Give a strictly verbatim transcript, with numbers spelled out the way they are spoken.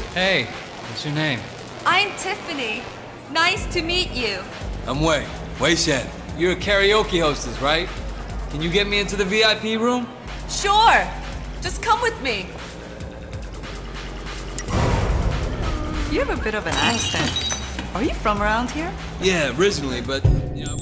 Hey, what's your name? I'm Tiffany. Nice to meet you. I'm Wei. Wei Shen. You're a karaoke hostess, right? Can you get me into the V I P room? Sure. Just come with me. You have a bit of an accent. Are you from around here? Yeah, originally, but, you know...